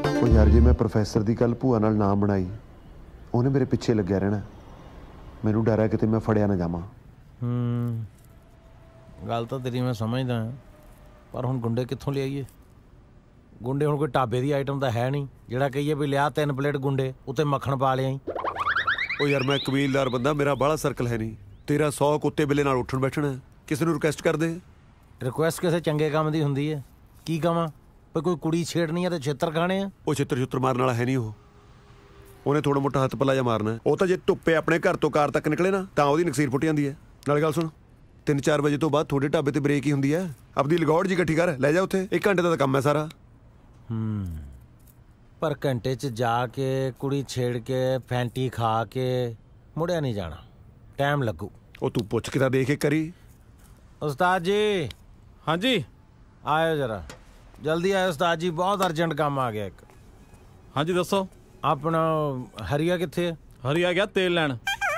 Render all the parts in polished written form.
ਉਹ ਯਾਰ ਜੇ ਮੈਂ ਪ੍ਰੋਫੈਸਰ ਦੀ ਕੱਲ ਭੂਆ ਨਾਲ ਨਾ ਬਣਾਈ ਉਹਨੇ ਮੇਰੇ ਪਿੱਛੇ ਲੱਗਿਆ ਰਹਿਣਾ। ਮੈਨੂੰ ਡਰ ਹੈ ਕਿਤੇ ਮੈਂ ਫੜਿਆ ਨਾ ਜਾਵਾਂ। ਗੱਲ ਤਾਂ ਤੇਰੀ ਮੈਂ ਸਮਝਦਾ ਹਾਂ, ਪਰ ਹੁਣ ਗੁੰਡੇ ਕਿੱਥੋਂ ਲਿਆਈਏ? ਗੁੰਡੇ ਹੁਣ ਕੋਈ ਢਾਬੇ ਦੀ ਆਈਟਮ ਤਾਂ ਹੈ ਨਹੀਂ ਜਿਹੜਾ ਕਹੀਏ ਵੀ ਲਿਆ 3 ਪਲੇਟ ਗੁੰਡੇ ਉੱਤੇ ਮੱਖਣ ਪਾ ਲਿਆਈ। ਉਹ ਯਾਰ ਮੈਂ ਕਬੀਲਦਾਰ ਬੰਦਾ, ਮੇਰਾ ਬਾਹਲਾ ਸਰਕਲ ਹੈ ਨਹੀਂ। ਤੇਰਾ 100 ਕੁੱਤੇ ਬਿੱਲੇ ਨਾਲ ਉੱਠਣ ਬੈਠਣਾ। ਕਿਸੇ ਨੂੰ ਰਿਕੁਐਸਟ ਕਰ ਦੇ। ਰਿਕੁਐਸਟ ਕਿਸੇ ਚੰਗੇ ਕੰਮ ਦੀ ਹੁੰਦੀ ਹੈ। ਕੀ ਕਵਾਂ ਵੀ ਕੋਈ ਕੁੜੀ ਛੇੜਨੀ ਆ ਤੇ ਛਿੱਤਰ ਖਾਣੇ ਆ? ਉਹ ਛਿੱਤਰ ਮਾਰਨ ਵਾਲਾ ਹੈ ਨਹੀਂ। ਉਹਨੇ ਥੋੜਾ ਮੋਟਾ ਹੱਥ ਪੱਲਾ ਜਿਹਾ ਮਾਰਨਾ। ਉਹ ਤਾਂ ਜੇ ਧੁੱਪੇ ਆਪਣੇ ਘਰ ਤੋਂ ਕਾਰ ਤੱਕ ਨਿਕਲੇ ਨਾ ਤਾਂ ਉਹਦੀ ਨਕਸੀਰ ਫੁੱਟ ਜਾਂਦੀ ਹੈ। ਨਾਲੇ ਗੱਲ ਸੁਣ, 3-4 ਵਜੇ ਤੋਂ ਬਾਅਦ ਤੁਹਾਡੇ ਢਾਬੇ ਤੇ ਬ੍ਰੇਕ ਹੀ ਹੁੰਦੀ ਹੈ। ਆਪਦੀ ਲਗੌੜ ਜੀ ਇਕੱਠੀ ਕਰ ਲੈ ਜਾ ਉੱਥੇ। 1 ਘੰਟੇ ਦਾ ਤਾਂ ਕੰਮ ਹੈ ਸਾਰਾ। ਪਰ ਘੰਟੇ 'ਚ ਜਾ ਕੇ ਕੁੜੀ ਛੇੜ ਕੇ ਫੈਂਟੀ ਖਾ ਕੇ ਮੁੜਿਆ ਨਹੀਂ ਜਾਣਾ, ਟਾਈਮ ਲੱਗੂ। ਉਹ ਤੂੰ ਪੁੱਛ ਕੇ ਤਾਂ ਦੇਖ ਕੇ ਕਰੀ। ਉਸਤਾਦ ਜੀ। हाँ जी आयो जरा जल्दी आयो उस्ताद जी, बहुत अर्जेंट काम आ गया एक। हाँ जी दसो। अपना हरिया कित्थे है? हरिया गया तेल लैन।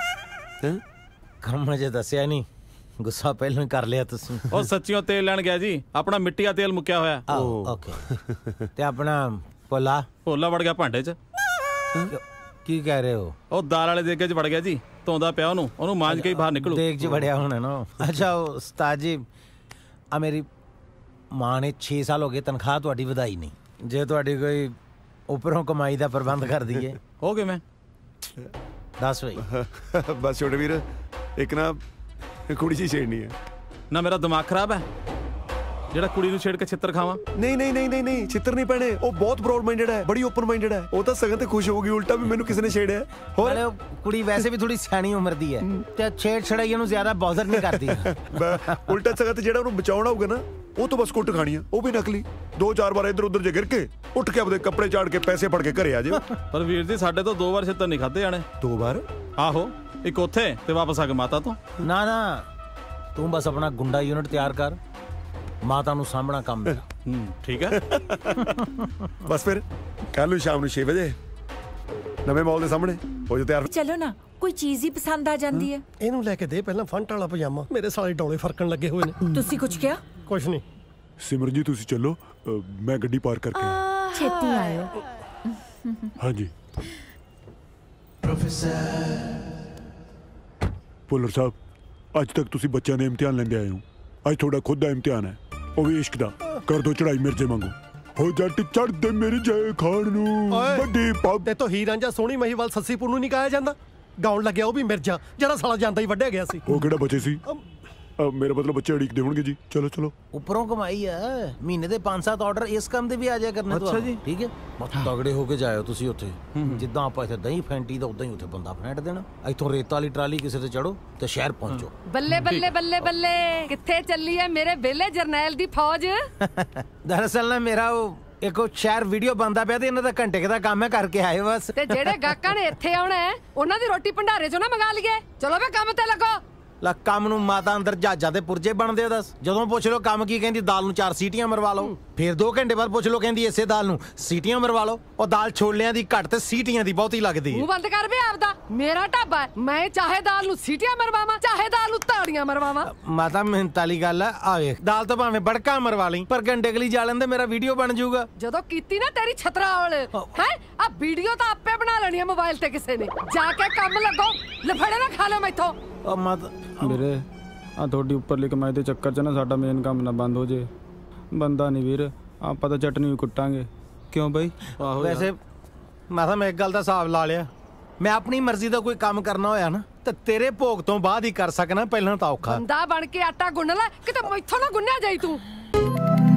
कम मुझे दसिया नहीं, गुस्सा पहले ही कर लिया तुसी। ओ सच्चियों तेल लैन गया जी, अपना मिट्टी का तेल मुक्या होया। ओके ते अपना भोला भोला वड़ गया भांडे च। की कह रहे हो? ओ दाल वाले देगे च वड़ गया जी, धोंदा पिया ओनू, ओनू मांज के ही बाहर निकलू। देग च वड़िया होना ना। अच्छा उस्ताद जी, आ मेरी मां ने 6 साल हो गए तनख्वाह तुहाडी वधाई नहीं। जे तुहाडी कोई उपरों कमाई दा प्रबंध कर दीए। हो गए मैं 10 भाई। बस छोटे वीर, एक ना कुड़ी जी छेड़नी है ना। मेरा दिमाग खराब है ਜਿਹੜਾ ਕੁੜੀ ਨੂੰ ਛੇੜ ਕੇ ਛਿੱਤਰ ਖਾਵਾਂ। ਨਹੀਂ ਛਿੱਤਰ ਨਹੀਂ ਪੈਣੇ। ਉਹ ਬਹੁਤ ਬ੍ਰੌਡ ਮਾਈਂਡਡ ਹੈ, ਬੜੀ ਓਪਨ ਮਾਈਂਡਡ ਹੈ। ਉਹ ਤਾਂ ਸਗਨ ਤੇ ਖੁਸ਼ ਹੋਊਗੀ ਉਲਟਾ ਵੀ ਮੈਨੂੰ ਕਿਸੇ ਨੇ ਛੇੜਿਆ। ਹੋਰ ਕੁੜੀ ਵੈਸੇ ਵੀ ਥੋੜੀ ਸਿਆਣੀ ਉਮਰ ਦੀ ਹੈ ਤੇ ਛੇੜ ਛੜਾਈ ਨੂੰ ਜ਼ਿਆਦਾ ਬੌਦਰ ਨਹੀਂ ਕਰਦੀ। ਉਲਟਾ ਸਗਨ ਤੇ ਜਿਹੜਾ ਉਹਨੂੰ ਬਚਾਉਣਾ ਹੋਊਗਾ ਨਾ ਉਹ ਤੋਂ ਬਸ ਕੁੱਟ ਖਾਣੀ ਆ, ਉਹ ਵੀ ਨਕਲੀ। 2-4 ਵਾਰ ਇੱਧਰ ਉੱਧਰ ਜੇ ਗਿਰ ਕੇ ਉੱਠ ਕੇ ਆਪਦੇ ਕੱਪੜੇ ਝਾੜ ਕੇ ਪੈਸੇ ਫੜ ਕੇ ਘਰੇ ਆ ਜਾਓ। ਪਰ ਵੀਰ ਜੀ ਸਾਡੇ ਤੋਂ 2 ਵਾਰ ਛਿੱਤਰ ਨਹੀਂ ਖਾਦੇ ਜਾਣੇ। 2 ਵਾਰ? ਆਹੋ, ਇੱਕ ਉੱਥੇ ਤੇ ਵਾਪਸ ਆ ਕੇ ਮਾਤਾ ਤੋਂ। ਨਾ ਤੂੰ ਬਸ ਆਪਣਾ ਗੁੰਡਾ ਯੂਨਿਟ ਤਿਆਰ ਕਰ, ਮਾਤਾ ਨੂੰ ਸਾਹਮਣਾ ਕੰਮ ਮੇਰਾ। ਠੀਕ ਹੈ। ਬਸ ਫਿਰ ਕੱਲ ਨੂੰ ਸ਼ਾਮ ਨੂੰ 6 ਵਜੇ ਨਵੇਂ ਮਾਲ ਦੇ ਸਾਹਮਣੇ ਹੋ ਜਾ ਤਿਆਰ। ਚਲੋ ਨਾ, ਕੋਈ ਚੀਜ਼ ਹੀ ਪਸੰਦ ਆ ਜਾਂਦੀ ਹੈ। ਇਹਨੂੰ ਲੈ ਕੇ ਦੇ ਪਹਿਲਾਂ ਫੰਟ ਵਾਲਾ ਪਜਾਮਾ। ਮੇਰੇ ਸਾਲੇ ਡੋਲੇ ਫਰਕਣ ਲੱਗੇ ਹੋਏ ਨੇ। ਤੁਸੀਂ ਕੁਝ ਕਿਹਾ? ਕੁਛ ਨਹੀਂ। ਸਿਮਰਨ ਜੀ ਤੁਸੀਂ ਚੱਲੋ, ਮੈਂ ਗੱਡੀ ਪਾਰ ਕਰਕੇ। ਛੇਤੀ ਆਇਓ। ਹਾਂਜੀ ਭੁੱਲਰ ਸਾਹਿਬ, ਅੱਜ ਤੱਕ ਤੁਸੀਂ ਬੱਚਿਆਂ ਦੇ ਇਮਤਿਹਾਨ ਲੈਂਦੇ ਆਏ ਹੋ। ਅੱਜ ਤੁਹਾਡਾ ਖੁਦ ਦਾ ਇਮਤਿਹਾਨ ਹੈ, ਉਹ ਵੀ ਇਸ਼ਕ ਦਾ। ਕਰ ਦੋ ਚੜਾਈ ਮਿਰਜੇ ਵਾਂਗੂ। ਹੋ ਜੱਟ ਚੜਦੇ ਮਿਰਜੇ ਖਾਣ ਨੂੰ ਵੱਡੀ ਪੱਗ। ਤੇ ਤੋਂ ਹੀਰ ਰਾਂਝਾ ਸੋਹਣੀ ਮਹੀਵਾਲ ਸੱਸੀਪੁਰ ਨੂੰ ਨਹੀਂ ਗਾਇਆ ਜਾਂਦਾ? ਗਾਉਣ ਲੱਗਿਆ ਉਹ ਵੀ ਮਿਰਜਾ, ਜਿਹੜਾ ਸਾਲਾ ਜਾਂਦਾ ਹੀ ਵੱਢਿਆ ਗਿਆ ਸੀ। ਉਹ ਕਿਹੜਾ ਬਚੇ ਸੀ? ਮੇਰਾ ਮਤਲਬ ਬੱਚੇ ਅੜੀਕਦੇ ਹੋਣਗੇ ਜੀ। ਚਲੋ ਚਲੋ। ਉੱਪਰੋਂ ਕਮਾਈ ਹੈ, ਮਹੀਨੇ ਦੇ 5-7 ਆਰਡਰ ਇਸ ਕੰਮ ਦੇ ਵੀ ਆ ਜਾਇਆ ਕਰਨੇ ਤੁਹਾਨੂੰ। ਅੱਛਾ ਜੀ, ਠੀਕ ਹੈ। ਬਹੁਤ ਤਗੜੇ ਹੋ ਕੇ ਜਾਇਓ ਤੁਸੀਂ ਉੱਥੇ। ਜਿੱਦਾਂ ਆਪਾਂ ਇੱਥੇ ਦਹੀਂ ਫੈਂਟੀ ਦਾ ਉਦਾਂ ਹੀ ਉੱਥੇ ਬੰਦਾ ਫੈਂਟ ਦੇਣਾ। ਇੱਥੋਂ ਰੇਤਾ ਵਾਲੀ ਟਰਾਲੀ ਕਿਸੇ ਤੇ ਚੜੋ ਤੇ ਸ਼ਹਿਰ ਪਹੁੰਚੋ। ਬੱਲੇ ਬੱਲੇ ਬੱਲੇ ਬੱਲੇ, ਕਿੱਥੇ ਚੱਲੀ ਹੈ ਮੇਰੇ ਵਿਹਲੇ ਜਰਨੈਲ ਦੀ ਫੌਜ? ਦਰਅਸਲ ਨਾ ਮੇਰਾ ਉਹ ਇੱਕ ਸ਼ਹਿਰ ਵੀਡੀਓ ਬਣਦਾ ਪਿਆ ਤੇ ਇਹਨਾਂ ਦਾ ਘੰਟੇ ਦਾ ਕੰਮ ਹੈ, ਕਰਕੇ ਆਏ ਬਸ। ਤੇ ਜਿਹੜੇ ਗਾਹਕਾਂ ਨੇ ਇੱਥੇ ਆਉਣਾ ਹੈ ਉਹਨਾਂ ਦੀ ਰੋਟੀ ਭੰਡਾਰੇ ਚੋਂ ਨਾ ਮੰਗਾ ਲਈਏ। ਚਲੋ ਵੇ ਕੰਮ ਤੇ ਲੱਗੋ। ਲਾ ਕੰਮ ਨੂੰ ਮਾਤਾ ਅੰਦਰ ਜਹਾਜ਼ਾਂ ਦੇ ਪੁਰਜੇ ਬਣਦੇ ਆ। ਦੱਸ, ਜਦੋਂ ਪੁੱਛ ਲਓ ਕੰਮ ਕੀ, ਕਹਿੰਦੀ ਦਾਲ ਨੂੰ 4 ਸੀਟੀਆਂ ਮਰਵਾ ਲਓ। ਫਿਰ 2 ਘੰਟੇ ਬਾਅਦ ਪੁੱਛ ਲਓ, ਕਹਿੰਦੀ ਇਸੇ ਦਾਲ ਨੂੰ ਸੀਟੀਆਂ ਮਰਵਾ ਲਓ। ਉਹ ਦਾਲ ਛੋਲਿਆਂ ਦੀ ਘੱਟ ਤੇ ਸੀਟੀਆਂ ਦੀ ਬਹੁਤੀ ਲੱਗਦੀ ਹੈ। ਮੂੰਹ ਬੰਦ ਕਰ ਵੇ ਆਪਦਾ। ਮੇਰਾ ਢਾਬਾ ਹੈ, ਮੈਂ ਚਾਹੇ ਦਾਲ ਨੂੰ ਸੀਟੀਆਂ ਮਰਵਾਵਾਂ ਚਾਹੇ ਦਾਲ ਨੂੰ ਤਾੜੀਆਂ ਮਰਵਾਵਾਂ। ਮਾਤਾ ਮਿਹਨਤ ਵਾਲੀ ਗੱਲ ਹੈ। ਆ ਵੇਖ, ਦਾਲ ਤਾਂ ਭਾਵੇਂ ਬੜਕਾ ਮਰਵਾ ਲਈ ਪਰ ਘੰਟੇ ਲਈ ਜਾ ਲੈਂਦੇ, ਮੇਰਾ ਵੀਡੀਓ ਬਣ ਜਾਊਗਾ। ਜਦੋਂ ਕੀਤੀ ਨਾ ਤੇਰੀ ਛਤਰਾਵਲ ਹੈ, ਆ ਵੀਡੀਓ ਤਾਂ ਆਪੇ ਬਣਾ ਲੈਣੀ ਹੈ ਮੋਬਾਈਲ ਤੇ ਕਿਸੇ ਨੇ। ਜਾ ਕੇ ਕੰਮ ਲੱਗੋ, ਲਫੜੇ ਨਾ ਖਾ ਲਿਓ ਮੈਥੋਂ। ਉਹ ਮਾਤਾ ਵੀਰੇ ਆ ਤੁਹਾਡੀ ਉੱਪਰਲੀ ਕਮਾਈ ਦੇ ਚੱਕਰ 'ਚ ਨਾ ਸਾਡਾ ਮੇਨ ਕੰਮ ਨਾ ਬੰਦ ਹੋ ਜੇ। ਬੰਦਾ ਨਹੀਂ ਵੀਰ, ਆਪਾਂ ਤਾਂ ਚਟਨੀ ਵੀ ਕੁੱਟਾਂਗੇ। ਕਿਉਂ ਬਈ? ਵੈਸੇ ਮਾਤਾ ਮੈਂ ਇੱਕ ਗੱਲ ਦਾ ਹਿਸਾਬ ਲਾ ਲਿਆ, ਮੈਂ ਆਪਣੀ ਮਰਜ਼ੀ ਦਾ ਕੋਈ ਕੰਮ ਕਰਨਾ ਹੋਇਆ ਨਾ ਤੇ ਤੇਰੇ ਭੋਗ ਤੋਂ ਬਾਅਦ ਹੀ ਕਰ ਸਕਣਾ, ਪਹਿਲਾਂ ਤਾਂ ਔਖਾ। ਬੰਦਾ ਬਣ ਕੇ ਆਟਾ ਗੁੰਨ ਲੈ, ਕਿਤੇ ਮੈਥੋਂ ਨਾ ਗੁੰਨਿਆ ਜਾਈ ਤੂੰ।